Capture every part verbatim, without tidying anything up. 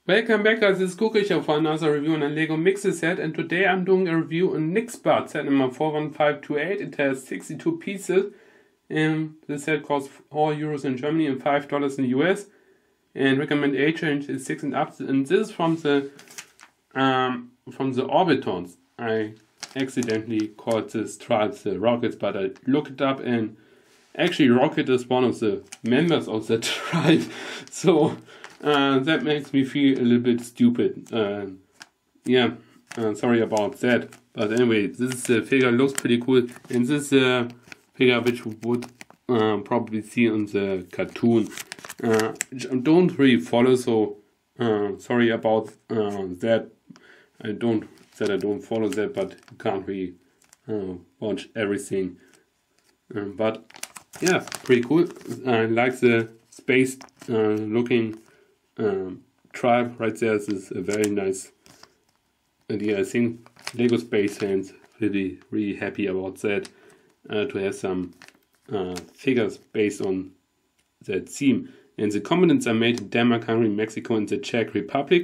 Welcome back guys, this is Klokriecher for another review on a LEGO Mixels set, and today I'm doing a review on Niksput set number four one five two eight. It has sixty-two pieces and the set costs four euros in Germany and five dollars in the U S, and recommended age range is six and up, and this is from the um, from the Orbitons. I accidentally called the stripes the rockets, but I looked it up and actually Rocket is one of the members of the tribe, so Uh, that makes me feel a little bit stupid. Uh, yeah, uh, sorry about that. But anyway, this uh, figure looks pretty cool. And this uh, figure which you would uh, probably see on the cartoon. Uh, don't really follow, so uh, sorry about uh, that. I don't that I don't follow that, but you can't really uh, watch everything. Um, but yeah, pretty cool. I like the space uh, looking Um, tribe right there. This is a very nice idea. I think LEGO Space fans really really happy about that, uh, to have some uh, figures based on that theme. And the components are made in Denmark, Hungary, Mexico and the Czech Republic.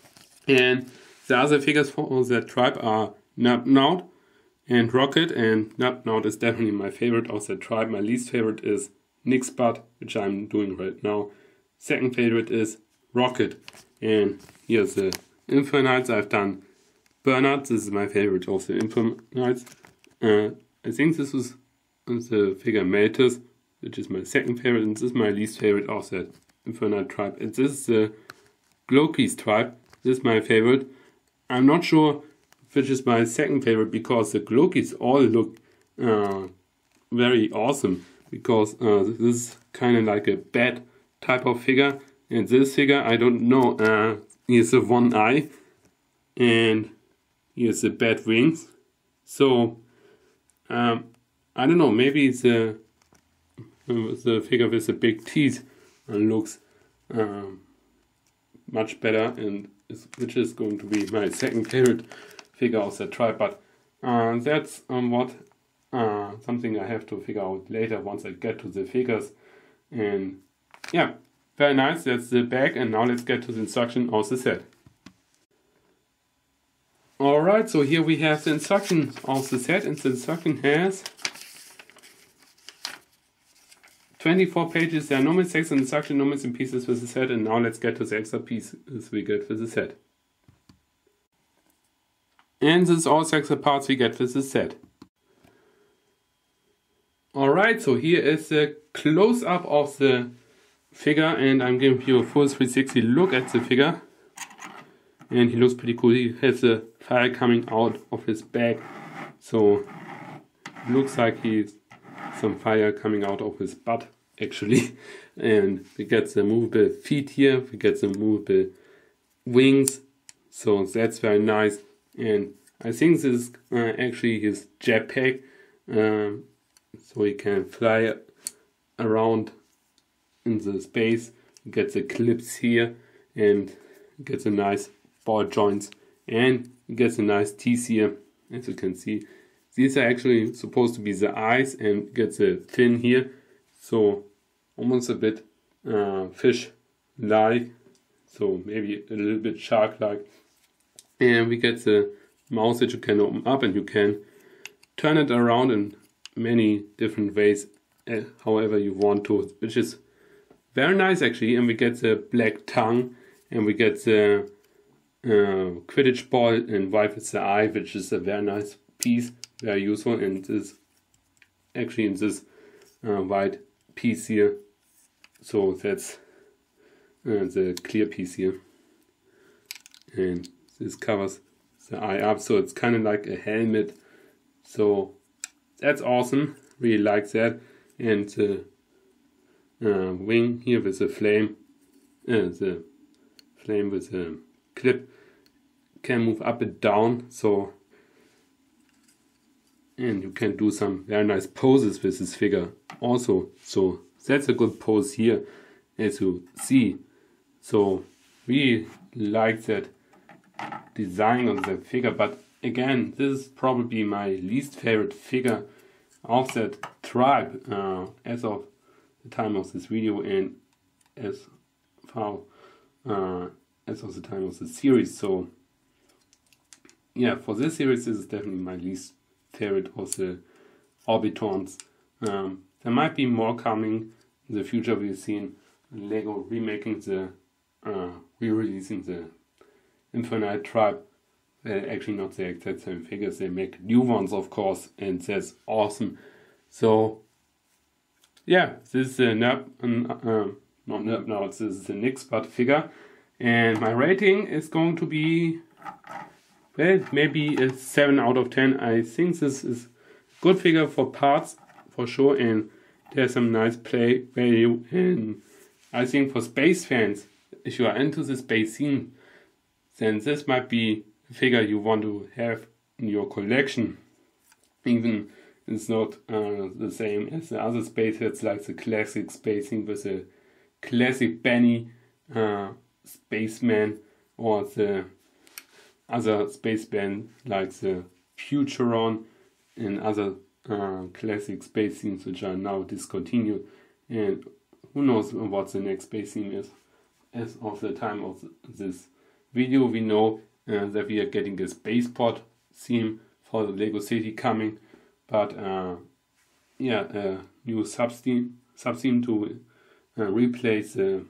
And the other figures for that tribe are Nub Naut and Rocket, and Nub Naut is definitely my favorite of that tribe. My least favorite is Niksput, which I'm doing right now. Second favorite is Rocket, and here's the Infinites. I've done Bernard. This is my favorite of the Infinites. Uh, I think this was the figure Meltus, which is my second favorite, and this is my least favorite of that Infinite tribe. And this is the Klokriecher tribe. This is my favorite. I'm not sure which is my second favorite, because the Klokriechers all look uh, very awesome, because uh, this is kind of like a bat type of figure. And this figure, I don't know, uh, here's a one eye, and here's the bat wings. So, um, I don't know, maybe the, uh, the figure with the big teeth uh, looks um, much better, and is, which is going to be my second favorite figure of the tribe. But uh, that's um, what uh, something I have to figure out later once I get to the figures. And yeah. Very nice, that's the back, and now let's get to the instruction of the set. Alright, so here we have the instruction of the set, and the instruction has twenty-four pages. There are no mistakes in the instruction, no missing pieces with the set, and now let's get to the extra pieces we get with the set. And this is all the extra parts we get with the set. Alright, so here is the close-up of the figure, and I'm giving you a full three sixty look at the figure, and he looks pretty cool. He has the fire coming out of his back, so it looks like he's some fire coming out of his butt actually. And we get the movable feet here, we get the movable wings, so that's very nice. And I think this is uh, actually his jetpack, um, so he can fly around in the space. You get the clips here, and you get the nice ball joints, and you get the nice teeth here, as you can see. These are actually supposed to be the eyes, and you get the fin here, so almost a bit uh, fish-like, so maybe a little bit shark-like. And we get the mouth that you can open up, and you can turn it around in many different ways, uh, however you want to, which is very nice actually. And we get the black tongue, and we get the uh, Quidditch ball and white with the eye, which is a very nice piece, very useful. And this actually in this uh, white piece here, so that's uh, the clear piece here, and this covers the eye up, so it's kind of like a helmet. So that's awesome, really like that. And the Uh, wing here with the flame, uh, the flame with the clip can move up and down, so, and you can do some very nice poses with this figure also. So that's a good pose here, as you see. So we like that design of the figure, but again, this is probably my least favorite figure of that tribe uh, as of the time of this video, and as far uh, as of the time of the series. So yeah, for this series, this is definitely my least favorite of the Orbitons. Um, there might be more coming in the future. We've seen LEGO remaking the, uh, re-releasing the Infinite Tribe. They're actually not the exact same figures. They make new ones, of course, and that's awesome. So yeah, this is a Nerb, uh, not Nerb now, this is the Niksput figure. And my rating is going to be, well, maybe a seven out of ten. I think this is a good figure for parts, for sure, and there's some nice play value. And I think for space fans, if you are into the space scene, then this might be a figure you want to have in your collection. Even it's not uh, the same as the other space heads, like the classic space scene with the classic Benny uh, spaceman, or the other spaceman like the Futuron and other uh, classic space scenes which are now discontinued. And who knows what the next space scene is. As of the time of this video, we know uh, that we are getting a spaceport theme for the LEGO City coming, but uh, yeah, a new sub-theme sub to uh, replace the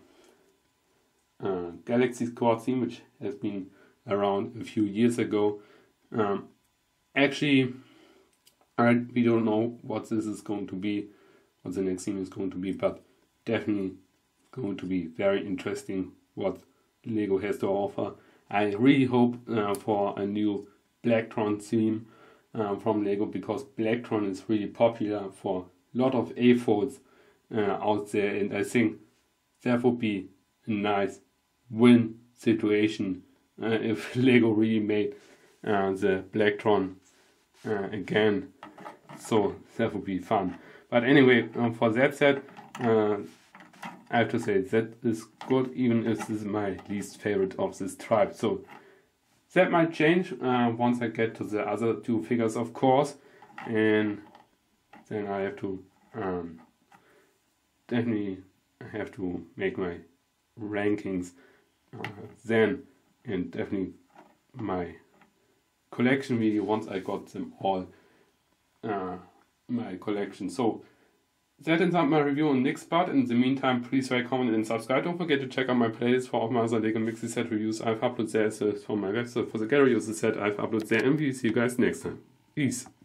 uh, Galaxy Squad theme, which has been around a few years ago. Um, actually, I, we don't know what this is going to be, what the next theme is going to be, but definitely going to be very interesting what LEGO has to offer. I really hope uh, for a new Blacktron theme uh, from LEGO, because Blacktron is really popular for a lot of A folds uh, out there, and I think that would be a nice win situation uh, if LEGO really made uh, the Blacktron uh, again. So that would be fun. But anyway, um, for that said, uh, I have to say that is good, even if this is my least favorite of this tribe. So that might change uh, once I get to the other two figures, of course, and then I have to um, definitely have to make my rankings uh, then, and definitely my collection video once I got them all uh, my collection. So that ends up my review on Niksput. In the meantime, please like, comment, and subscribe. Don't forget to check out my playlist for all my other LEGO Mixels set reviews I've uploaded there. So for my website, for the gallery of the set I've uploaded there. And we'll see you guys next time. Peace.